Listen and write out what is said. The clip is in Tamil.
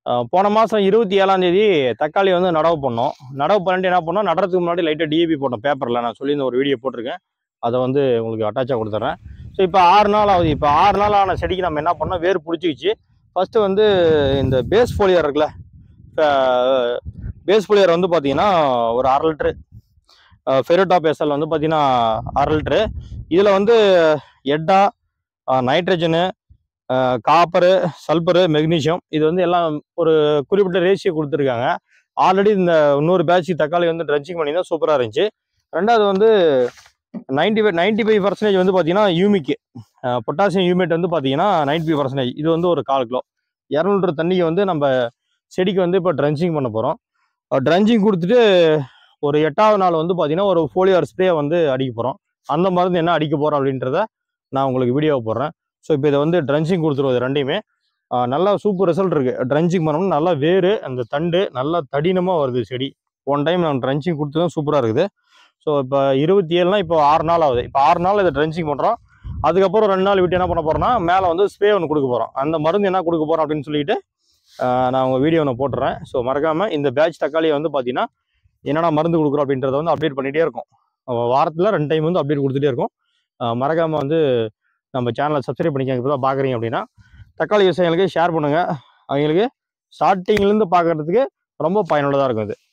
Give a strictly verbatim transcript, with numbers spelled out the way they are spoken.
போன மாதம் இருபத்தி ஏழாம் தேதி தக்காளி வந்து நடவு பண்ணோம். நடவு பண்ணிட்டு என்ன பண்ணோம், நடுறதுக்கு முன்னாடி லைட்டாக டிஏபி போட்டோம் பேப்பரில். நான் சொல்லி இந்த ஒரு வீடியோ போட்டிருக்கேன், அதை வந்து உங்களுக்கு அட்டாச்சாக கொடுத்துட்றேன். ஸோ இப்போ ஆறு நாள் ஆகுது. இப்போ ஆறு நாள் ஆன செடிக்கு நம்ம என்ன பண்ணோம், வேர் பிடிச்சிக்கிச்சு. ஃபஸ்ட்டு வந்து இந்த பேஸ் ஃபோலியர் இருக்குல்ல, பேஸ் ஃபோலியர் வந்து பார்த்தீங்கன்னா ஒரு அரை லிட்ரு, ஃபெரோடாப் எஸ்எல் வந்து பார்த்தீங்கன்னா அரை லிட்ரு. இதில் வந்து எட்டா, நைட்ரஜனு, காப்பரு, சல்பரு, மெக்னீஷியம், இது வந்து எல்லாம் ஒரு குறிப்பிட்ட ரேஷியோ கொடுத்துருக்காங்க. ஆல்ரெடி இந்த இன்னொரு பேட்ச் தக்காளி வந்து ட்ரென்ச்சிங் பண்ணி தான் சூப்பராக இருந்துச்சு. ரெண்டாவது வந்து ninety five ninety five percentage வந்து பார்த்தீங்கன்னா யூமிக்கு பொட்டாசியம் யூமேட் வந்து பார்த்தீங்கன்னா நைன்டி ஃபைவ் பர்சன்டேஜ். இது வந்து ஒரு கால் கிலோ இரநூறு தண்ணிக்கு வந்து நம்ம செடிக்கு வந்து இப்போ ட்ரென்ச்சிங் பண்ண போகிறோம். ட்ரென்ச்சிங் கொடுத்துட்டு ஒரு எட்டாவது நாள் வந்து பார்த்தீங்கன்னா ஒரு ஃபோலியர் ஸ்ப்ரே வந்து அடிக்க போகிறோம். அந்த மருந்து என்ன அடிக்க போகிறோம் அப்படின்றத நான் உங்களுக்கு வீடியோவை போடுறேன். ஸோ இப்போ இதை வந்து ட்ரென்ச்சிங் கொடுத்துருவது ரெண்டையுமே நல்லா சூப்பர் ரிசல்ட் இருக்குது. ட்ரென்ச்சிங் பண்ணோம்னா நல்லா வேறு அந்த தண்டு நல்லா தடினமாக வருது செடி. ஒன் டைம் நான் ட்ரென்ச்சிங் கொடுத்து தான் சூப்பராக இருக்குது. ஸோ இப்போ இருபத்தி ஏழுனா இப்போ ஆறு நாள் ஆகுது. இப்போ ஆறு நாள் இதை ட்ரென்ச்சிங் பண்ணுறோம். அதுக்கப்புறம் ரெண்டு நாள் விட்டு என்ன பண்ண போகிறோம்னா மேலே வந்து ஸ்ப்ரே ஒன்று கொடுக்க போகிறோம். அந்த மருந்து என்ன கொடுக்க போகிறோம் அப்படின்னு சொல்லிட்டு நான் உங்கள் வீடியோ ஒன்று போட்டுறேன். ஸோ மறக்காமல் இந்த பேட்ச் தக்காளியை வந்து பார்த்தீங்கன்னா என்னென்ன மருந்து கொடுக்குறோம் அப்படின்றத வந்து அப்டேட் பண்ணிகிட்டே இருக்கும். வாரத்தில் ரெண்டு டைம் வந்து அப்டேட் கொடுத்துட்டே இருக்கும். மறக்காமல் வந்து நம்ம சேனலை சப்ஸ்கிரைப் பண்ணிக்காங்க. இப்போ தான் பார்க்குறீங்க அப்படின்னா தக்காளி விவசாயிகளுக்கு ஷேர் பண்ணுங்கள். அவங்களுக்கு ஸ்டார்டிங்லேருந்து பார்க்குறதுக்கு ரொம்ப பயனுள்ளதாக இருக்கும் இது.